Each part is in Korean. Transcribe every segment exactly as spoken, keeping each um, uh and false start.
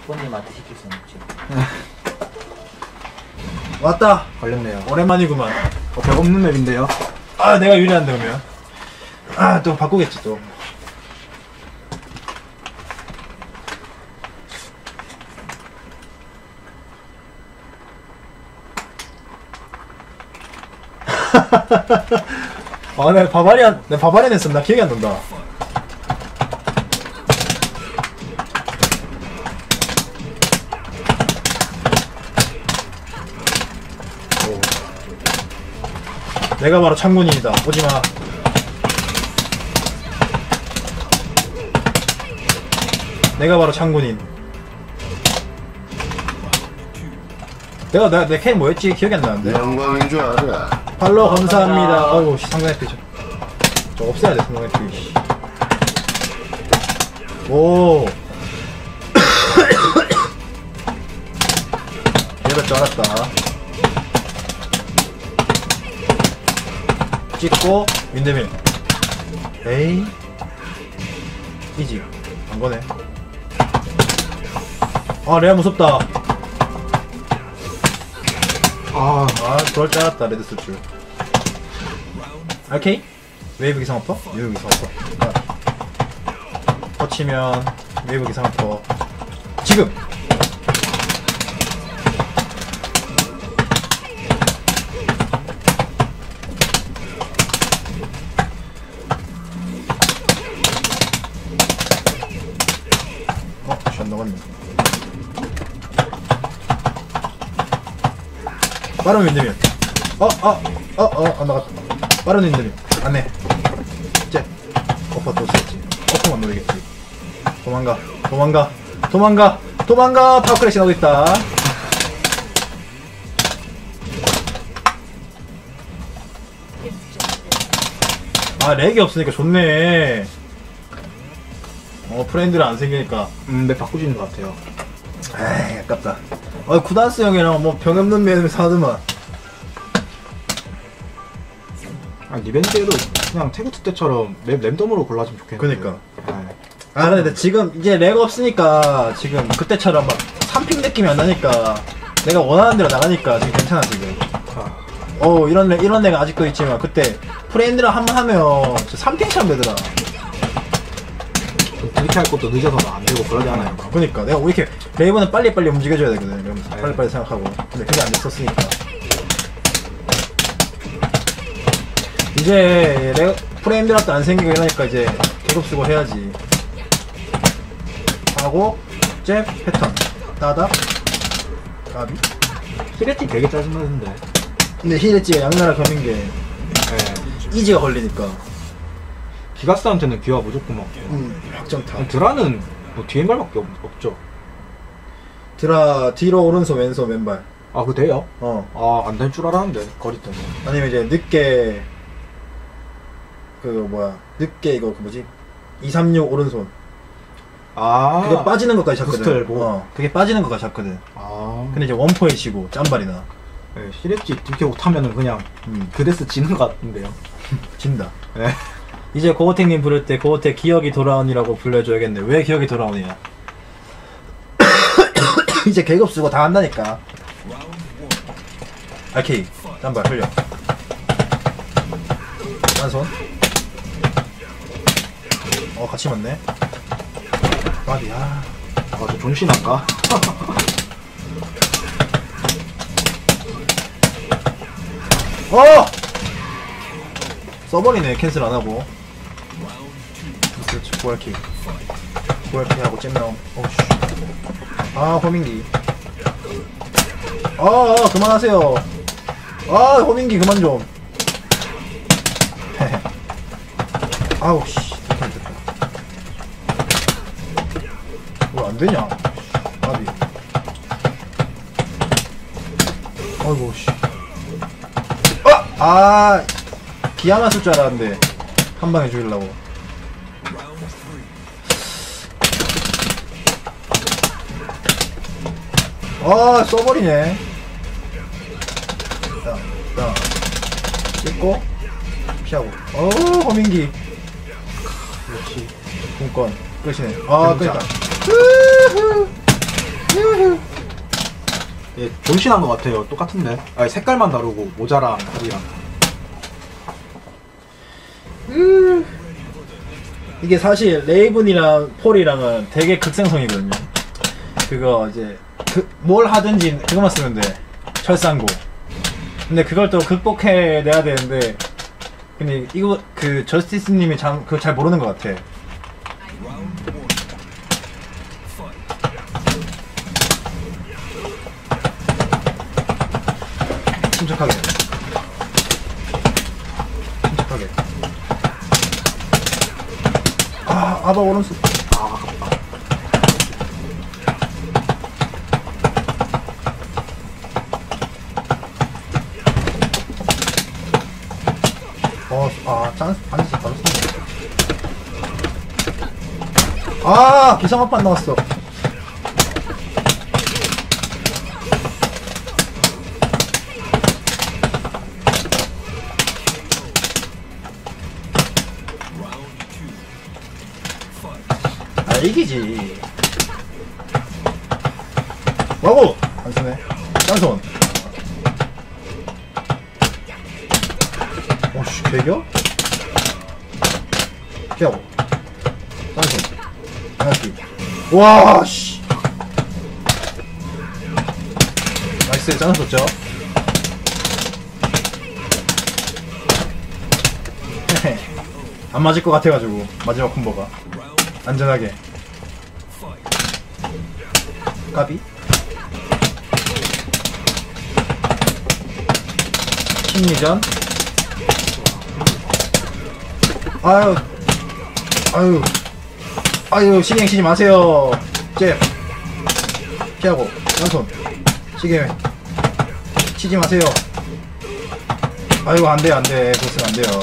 부모님한테 시킬 수 없지. 왔다. 걸렸네요. 오랜만이구만. 어, 별 없는 맵인데요. 아 내가 유리한데 그러면. 아 또 바꾸겠지 또. 아 내가 바바리안 내가 바바리안 했으면 나 기억이 안 난다. 오. 내가 바로 창군인이다. 오지마. 내가 바로 창군인. 내가 내 내 캠 뭐였지? 기억이 안 나는데. 영광인 줄 알아. 팔로우 감사합니다. 어이구 상관 에피 저, 저 없애야 돼 상관 에피. 오. 이럴 줄 알았다. 찍고 윈드밀. 에이. 이지. 안 거네. 아 레아 무섭다. 아, 아 그럴 줄 알았다. 레드 쓸 줄. 알케이? 웨이브 기상어퍼? 웨이브 기상어퍼. 아. 터치면 웨이브 기상어퍼. 지금! 어? 샷 나갔네. 빠른 윈드밀. 어, 어, 어, 어, 안 나갔다. 빠른 윈드밀. 안 해. 쟤. 오빠 또 쓰겠지. 오빠만 노리겠지. 도망가. 도망가. 도망가. 도망가. 파워크래시 나오고 있다. 아, 렉이 없으니까 좋네. 어, 프렌드를 안 생기니까. 음, 맵 바꾸시는 것 같아요. 에이, 아깝다. 아, 구단스 형이랑 뭐 병 없는 맵을 사더만. 아, 리벤지에도 그냥 태그투 때처럼 맵 랜덤으로 골라주면 좋겠는데. 그니까. 아, 아, 근데 지금 이제 렉 없으니까 지금 그때처럼 막 삼 픽 느낌이 안 나니까 내가 원하는 대로 나가니까 지금 괜찮아, 지금. 아, 어, 이런 렉, 이런 렉은 아직도 있지만 그때 프렌드랑 한번 하면 삼 픽처럼 되더라. 그렇게 할 것도 늦어서 안 되고 그러지 않아요. 그니까. 내가 왜 이렇게 레이브는 빨리빨리 움직여줘야 되거든. 이러면서 빨리빨리 생각하고. 근데 그게 안 됐었으니까. 이제 레, 프레임드랍도 안 생기고 이러니까 이제 계속 쓰고 해야지. 하고 잽 패턴 따닥 가비. 히레티 되게 짜증나는데. 근데 히레찌가 양나라 겸인 게 네. 이지가 걸리니까. 기가스한테는 기와 무조건 막. 음 확정타. 드라는 뭐 뒤에 말밖에 없, 없죠. 드라 뒤로 오른손 왼손 왼발. 아, 그거 돼요? 어. 아, 안 될 줄 알았는데 거리 때문에. 아니면 이제 늦게 그거 뭐야 늦게 이거 그 뭐지 이삼육 오른손. 아, 그게 빠지는 것까지 잡거든. 부스트 엘보. 어, 그게 빠지는 것까지 잡거든. 아, 근데 이제 원포인트이고 짬발이나. 네, 히레티 디케 타면은 그냥 음, 그 데스 지는 것 같은데요. 진다. 네. 이제 고어택님 부를 때 고어택 기억이 돌아오니라고 불러줘야겠네. 왜 기억이 돌아오냐? 이제 계급 쓰고 다 한다니까. 알케이 짬발 흘려. 딴손. 어 같이 맞네. 빠디야. 아, 저 존신 할까? 어! 써버리네. 캔슬 안하고. 그렇지. 고알킥 고알킥 하고 잼나옴. 어우씨. 아 호민기. 아, 아 그만하세요. 아 호민기 그만 좀. 아우 씨 됐다 됐다. 왜 안되냐. 아비. 아이고 씨. 아! 아 기아만 쓸 줄 알았는데 한 방에 죽이려고. 아 써버리네. 자, 자 찍고 피하고. 어 허민기. 역시 공권 끝이네. 아 진짜. 끝이다. 예, 존신한 것 같아요. 똑같은데. 아니, 색깔만 다르고 모자랑 다리랑. 음. 이게 사실 레이븐이랑 폴이랑은 되게 극생성이거든요. 그거 이제 그 뭘 하든지 그거만 쓰면 돼. 철상고. 근데 그걸 또 극복해내야 되는데 근데 이거 그 저스티스님이 참 그거 잘 모르는 것 같아. 침착하게 침착하게. 아 아바 오른손. 아, 아깝다. 어, 아, 짠스, 반드시 바로 쓰네. 아, 기상아빠 안 나왔어. 아, 이기지. 와고! 안 쓰네. 짠손. 오씨, 개겨? 피하고. 짠손. 양학기. 와, 씨. 나이스, 짠손 줬죠? 안 맞을 것 같아가지고, 마지막 콤보가. 안전하게. 까비? 심리전? 아유, 아유, 아유, 시계 치지 마세요. 잽. 피하고, 왼손. 시계 치지 마세요. 아이고, 안 돼, 안 돼. 그랬으면 안 돼요.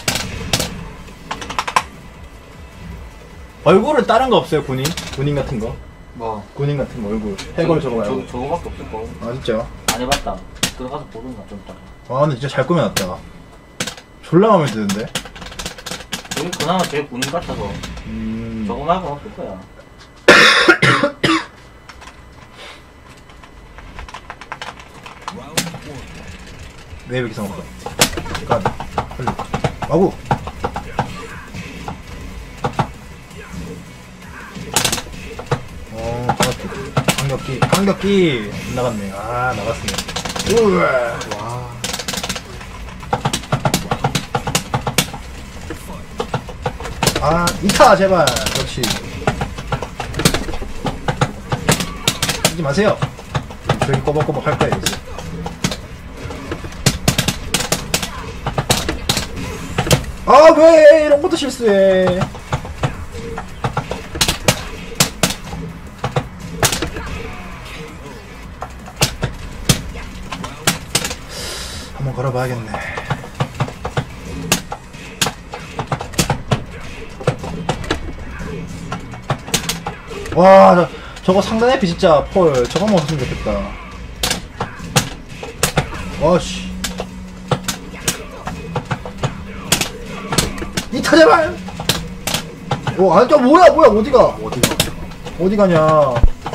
얼굴은 다른 거 없어요, 군인? 군인 같은 거? 뭐 군인 같은 거, 얼굴. 해골 저거 말고. 저, 저거밖에 없을 거. 아, 진짜? 안 해봤다. 들어가서 보든가 좀 이따가. 아, 근데 진짜 잘 꾸며놨다. 졸라 마음에 드는데? 여기 그나마 제일 군인 같아서 음. 저거 말고는 없을 거야. 웨이브 기상 없다. 가비. 빨리. 마구! 어, 반갑기. 반갑기. 반갑기! 나갔네. 아, 나갔네. 우와! 와. 아, 이타, 제발. 역시. 하지 마세요. 저기 꼬박꼬박 할 거야, 이제. 아, 왜 이런 것도 실수해. 한번 걸어봐야겠네. 와, 저, 저거 상단에 비 진짜 폴 저거 먹었으면 좋겠다. 와씨. 이타 제발. 오, 아, 저 뭐야, 뭐야, 어디가? 어디가? 어디 가냐?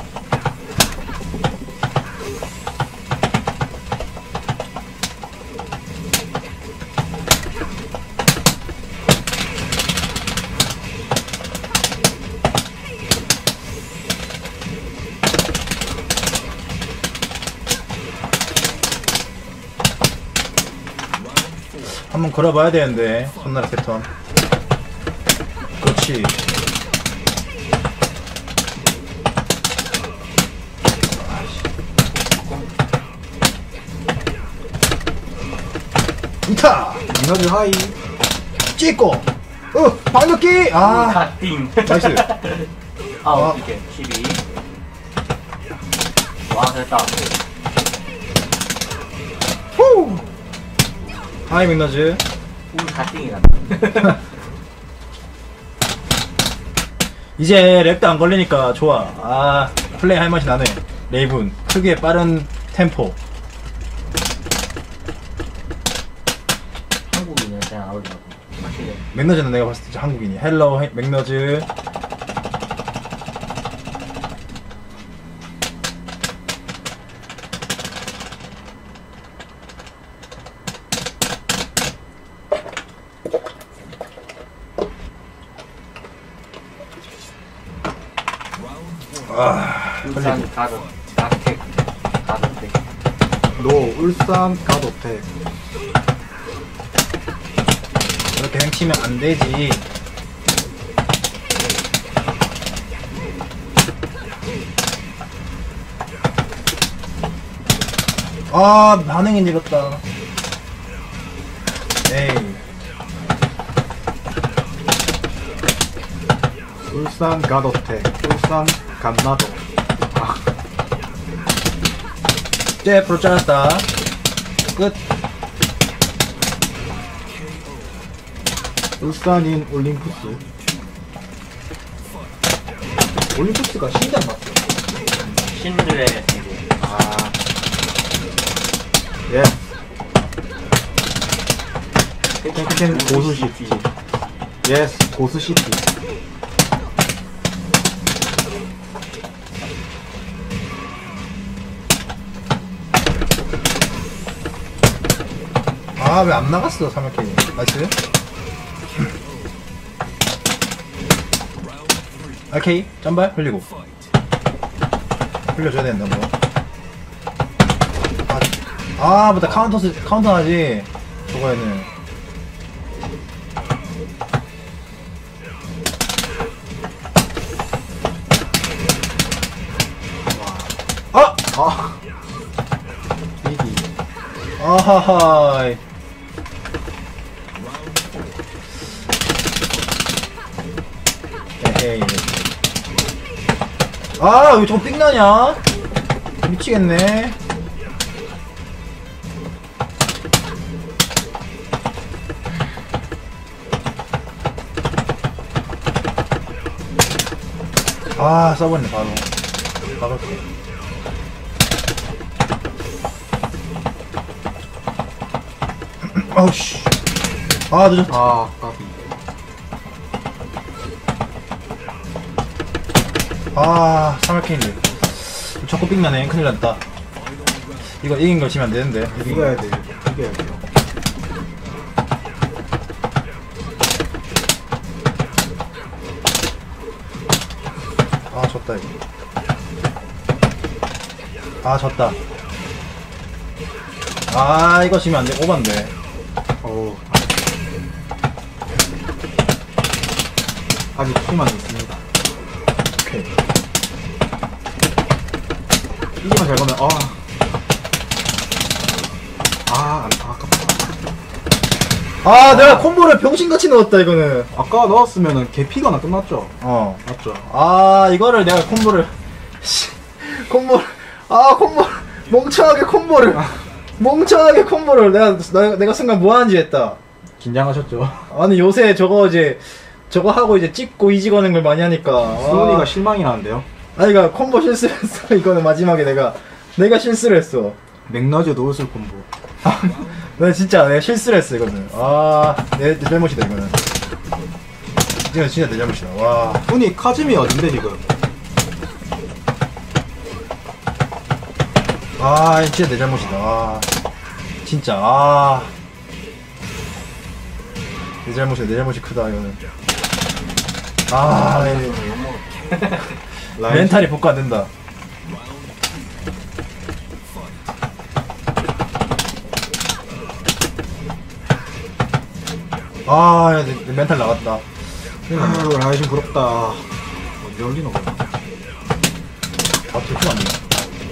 한번 걸어봐야 되는데 손나라 패턴. 그렇지. 이타 이너즈 하이. 찍고 어 방역기. 아 카팅. 나이스. 아, 아. 어떻게? 십이. 와, 됐다. 후 하이 맥너즈. 우리 카팅이 난다. 이제 렉도 안 걸리니까 좋아. 아 플레이 할 맛이 나네. 레이븐 특유의 빠른 템포. 한국인은 그냥 안 어울리고. 확실히. 맥너즈는 내가 봤을 때 진짜 한국인이. 헬로 해- 맥너즈. 아 울산 가드 가텍 가드텍. 노 울산 가도텍. 그렇게 행치면 안 되지. 아 반응이 느렸다. 에이 울산 가도텍. 울산 감나도. 아, 쟤 프로 잘랐다. 끝. 울산인 올림푸스. 올림푸스가 신장 맞죠? 신들의 세계. 아, 예. 땡땡 고수시티. 예스, 고수시티. 아 왜 안 나갔어 삼 회 K. 나이스. 오케이 점발 흘리고 흘려줘야 된다 뭐. 아, 아 맞다 카운터 스 카운터 하지 저거에는. 아! 아, 이기. 아하하. 에헤이. 아, 왜 저거 삑나냐? 미치겠네. 아, 써버렸네, 바로. 막을게. 아우씨. 아, 늦었다. 아, 까비. 아, 삼 회 K인데. 자꾸 삑나네. 큰일 났다. 이거 이긴 걸 지면 안 되는데. 이겨야 돼. 이겨야 돼요. 아, 졌다, 이거. 아, 졌다. 아, 이거 지면 안 돼. 오반데. 어우. 아직 수만 있습니다. 오케이. 이기만 잘 가면, 아. 아, 안, 아, 아깝다. 아, 내가 콤보를 병신같이 넣었다, 이거는. 아까 넣었으면은 개피거나 끝났죠? 어. 맞죠? 아, 이거를 내가 콤보를. 씨, 콤보를. 아, 콤보를. 멍청하게 콤보를. 멍청하게 콤보를. 내가, 나, 내가 순간 뭐하는지 했다. 긴장하셨죠? 아니, 요새 저거 이제, 저거 하고 이제 찍고 이지거는 걸 많이 하니까. 수훈이가 아, 실망이 나는데요? 아니, 그니까 콤보 실수했어. 이거는 마지막에 내가. 내가 실수를 했어. 맥너즈 노우슬 콤보. 나 진짜 내가 실수를 했어, 이거는. 아, 내, 내 잘못이다, 이거는. 이건 진짜 내 잘못이다. 와. 훈이 카즈미 어딘데 지금? 아, 진짜 내 잘못이다. 아, 진짜, 아. 내 잘못이야, 내 잘못이 크다, 이거는. 아, 라인 멘탈이 복구 안 된다. 아, 야, 내, 내 멘탈 나갔다. 아유, 라이신 부럽다. 어디 올리노? 아, 들키면 안 되나?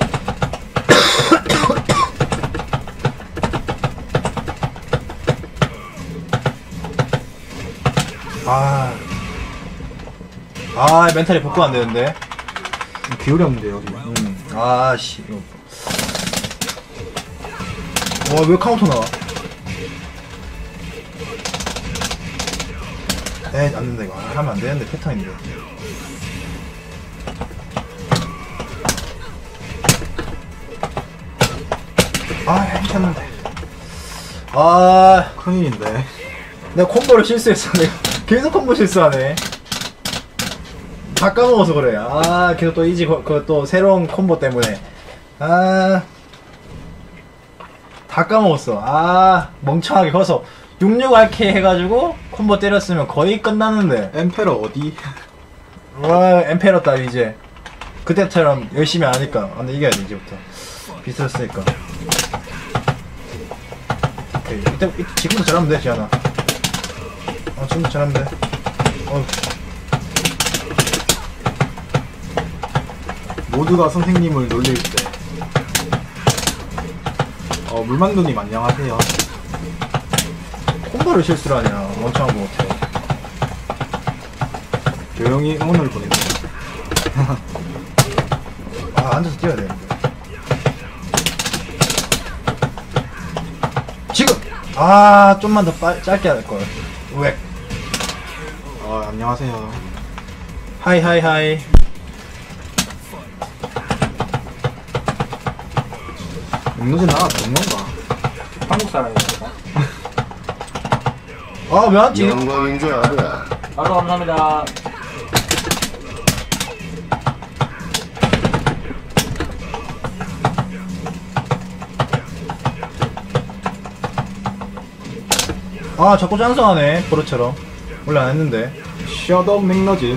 아, 아, 멘탈이 복구 안 되는데. 기울였는데요, 지금. 음, 아, 씨. 이거. 와, 왜 카운터 나와? 에이, 안 된다, 이거. 아, 하면 안 되는데, 패턴인데. 아, 미쳤는데. 아, 큰일인데. 내가 콤보를 실수했어. 내가 계속 콤보 실수하네. 다 까먹어서 그래. 아, 계속 또 이지, 그 또 새로운 콤보 때문에. 아, 다 까먹었어. 아, 멍청하게 커서 육십육 알케이 해가지고 콤보 때렸으면 거의 끝났는데. 엠페러 어디? 와, 엠페러 따위 이제. 그때처럼 열심히 안 하니까 아, 근데 이겨야 돼 이제부터 비슷했으니까. 오케이 이때, 이때 지금부터 잘하면 돼 지안아. 어 지금부터 잘하면 돼. 어. 모두가 선생님을 놀릴 때. 어, 물만두님 안녕하세요. 콤보를 실수를 하냐 멍청한 거 같아. 조용히 응원을 보내세요. 아 앉아서 뛰어야 되는데. 지금! 아 좀만 더 빨, 짧게 할걸. 왜? 어, 안녕하세요. 하이 하이 하이. 맥노진 하나 된 건가? 한국 사람이니까. 아 왜 안 찍어? 영광인 줄 알아. 바로 감사합니다. 아 자꾸 짠성하네 버릇처럼. 원래 안 했는데. 셔더 맥너진.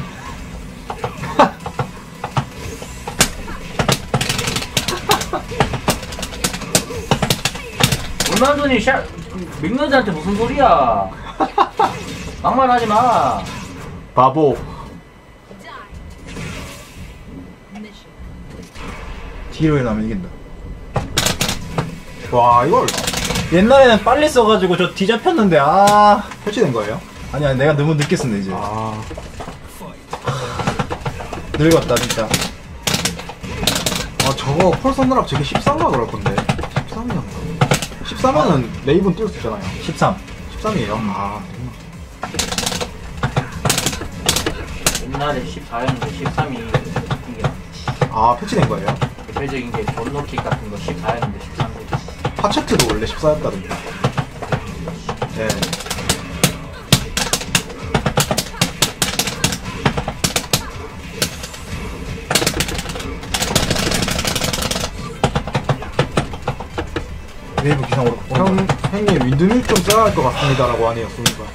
물만두님 샤 맥너지한테 무슨 소리야? 막말하지 마. 바보. 뒤로 나면 이긴다. 와, 이걸 옛날에는 빨리 써가지고 저 뒤잡혔는데 아 설치된 거예요? 아니 아니 내가 너무 늦게 쓴다 이제. 아, 늙었다 진짜. 아 저거 폴 쏘느라 저게 십삼인가 그럴 건데. 십삼이었나? 십삼이면은 레이븐 뛸 수 있잖아요. 십삼. 십삼이에요? 아, 옛날에 십사였는데 십삼이 이게 아, 패치된 거예요? 대표적인 게 존노킥 같은 거 십사였는데 십삼 됐지. 파체트도 원래 십사였다던데. 네. 웨이브 기상으로. 형, 형님 윈드밀 좀 써야 할 것 같습니다 라고 하네요, 수미가.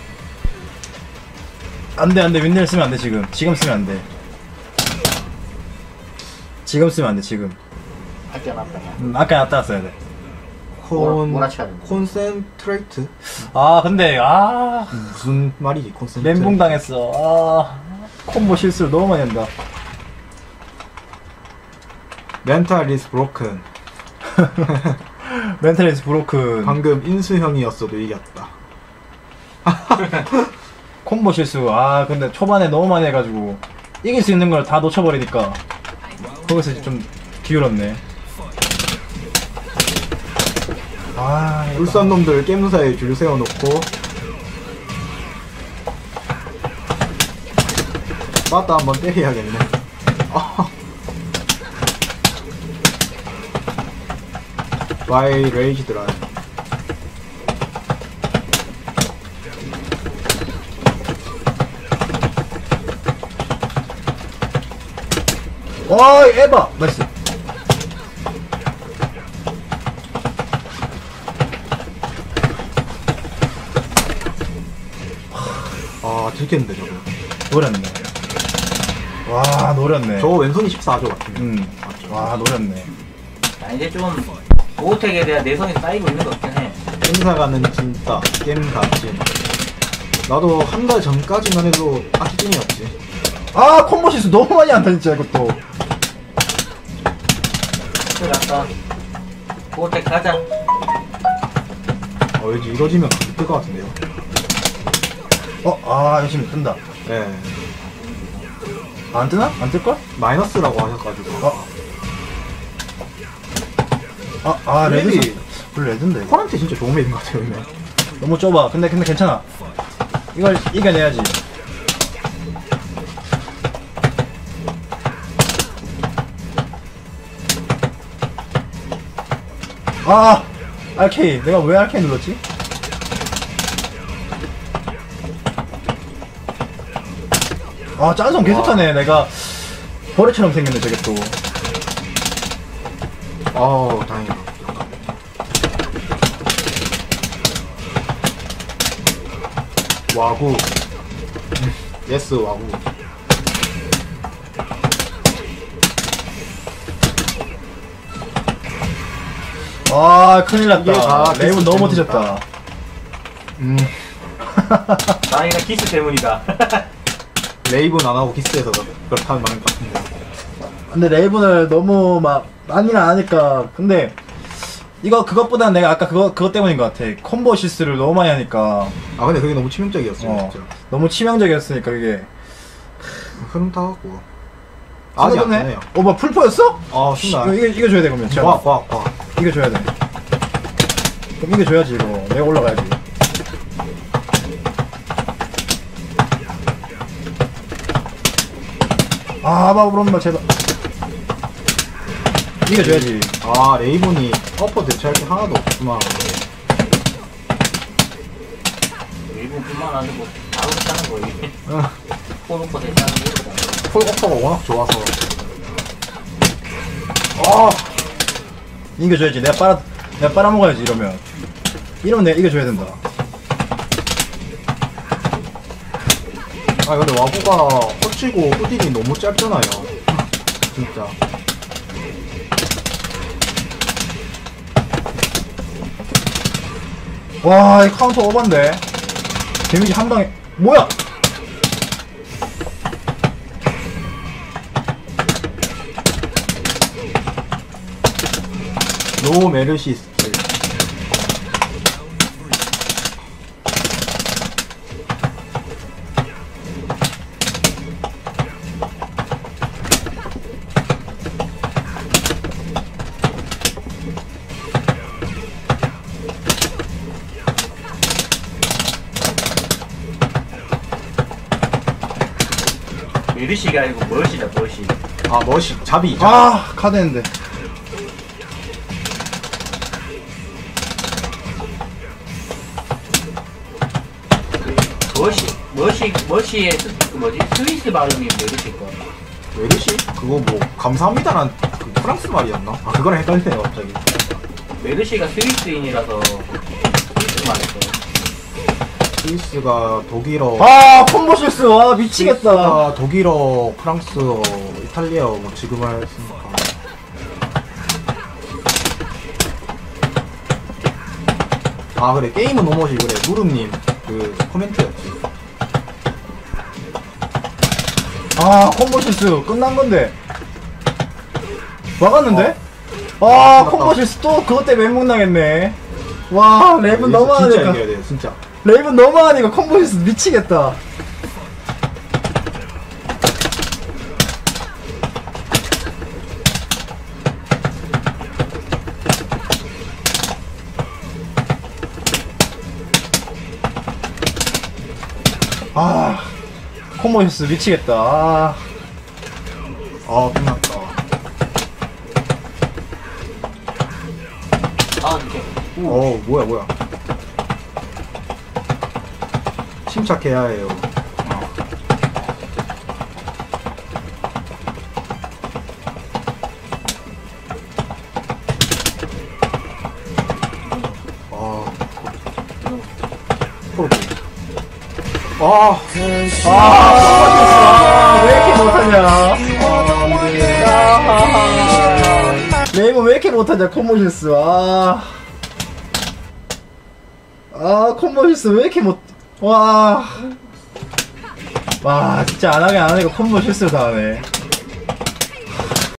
안돼 안돼 윈넬 쓰면 안돼 지금. 지금 쓰면 안돼. 지금 쓰면 안돼 지금. 할게 낫다. 음, 아까 놨다 써야 돼. 콘... 몰아쳐야 된다. 콘센트레이트? 아 근데 아 무슨 말이지, 콘센트레이트? 멘붕 당했어. 아 콤보 실수를 너무 많이 한다. 멘탈 is broken. 멘탈리스 브로큰. 방금 인수 형이었어도 이겼다. 콤보 실수. 아 근데 초반에 너무 많이 해가지고 이길 수 있는 걸 다 놓쳐버리니까 거기서 이제 좀 기울었네. 아 울산 놈들 게임사에 줄 세워놓고 맞다 한번 때려야겠네. 아. Why rage drive? 와 에바 나이스. 아, 들켰는데 저거. 노렸네. 와 노렸네. 저거 왼손이 십사죠 같은데. 음. 와 노렸네. 야, 이제 좀 보호텍에 대한 내성이 쌓이고 있는 것 같긴 해. 게임사가는 진짜 게임사 찐. 나도 한 달 전까지만 해도 아키찐이었지. 아 콤보 실수 너무 많이 한다 진짜 이것도. 그래 갔다. 보호텍 가자. 어, 왠지 이러지면 그럴 것 같은데요. 어아 열심히 뜬다. 네. 안 뜨나? 안 뜰걸? 마이너스라고 하셔가지고. 어? 아, 아, 레드. 맵이- 원래 레드인데. 이거. 콜한테 진짜 좋은 맵인 것 같아요, 이거. 너무 좁아. 근데, 근데 괜찮아. 이걸 이겨내야지. 아! 알케이. 내가 왜 알케이 눌렀지? 아, 짠성 계속 타네. 내가 버릇처럼 생겼네, 저게 또. 어우, 다행이다. 와구. 예스, 와구. 아 큰일 났다. 이게 다 레이븐 키스 너무 때문이다. 못해졌다. 음. 다행이다 키스 때문이다. 레이븐 안 하고 키스해서 그렇다는 말인 것 같은데. 근데 레이븐을 너무 막 많이는 안 하니까. 근데 이거 그것보다는 내가 아까 그거 그것 때문인 것 같아. 콤보 실수를 너무 많이 하니까. 아 근데 그게 너무 치명적이었어 어, 진짜. 너무 치명적이었으니까 그게. 흐름 타갖고. 아직 안 되네요. 어, 뭐 풀포였어? 아 신나. 이거 이거 이거 줘야 돼 그러면. 자, 와, 와, 와. 이거 줘야 돼. 그럼 이거 줘야지 이거. 내가 올라가야지. 아, 바브롬마 제발. 이거 줘야지. 아 레이븐이 어퍼 대체할 게 하나도 없구나. 일본뿐만 아니고 바로 했다는 거 이게. 응. 포놓고 대체하는 거보다. 폴 어퍼가 워낙 좋아서. 아 이거 줘야지. 내가 빨아 내가 빨아 먹어야지 이러면. 이러면 내가 이거 줘야 된다. 아 근데 와보가 헛치고 후딜이 너무 짧잖아요. 진짜. 와, 이 카운터 오반데. 데미지 한 방에 뭐야? 노 메르시스. 메르시가 아니고 멀시다 멀시. 아 멋이 잡이. 아, 카드 했는데. 멀시 멀시 멀시의 스, 그 뭐지 스위스 발음이 메르시 거. 메르시? 그거 뭐 감사합니다란 그 프랑스 말이었나? 아 그거랑 헷갈리네요 갑자기. 메르시가 스위스인이라서 스위스 말했어. 스위스가 독일어. 아, 콤보 실수. 와, 미치겠다. 스위스가 독일어, 프랑스어, 이탈리아어 뭐 지금 했으니까. 아 그래 게임은 오머지 그래 누름님 그 코멘트였지. 아, 콤보 실수. 끝난 건데. 막았는데? 아, 맞다. 콤보 실수 또 그것 때문에 멘붕 나겠네. 와, 레이븐 너무 진짜 하니까. 이겨야 돼요 진짜. 레이븐 너무 하니까 콤보 실수 미치겠다. 아, 콤보 실수 미치겠다. 아. 아 끝났다. 아 이렇게. 어 뭐야 뭐야. 침착해야 해요. 아. 프로브. 아. 아, 왜 이렇게 못하냐? 레이븐 왜 이렇게 못하냐? 콤보 실수. 아, 아, 콤보 실수 왜 이렇게 못? 와, 와, 진짜 안 하게 안 하니까 콤보 실수를 당하네.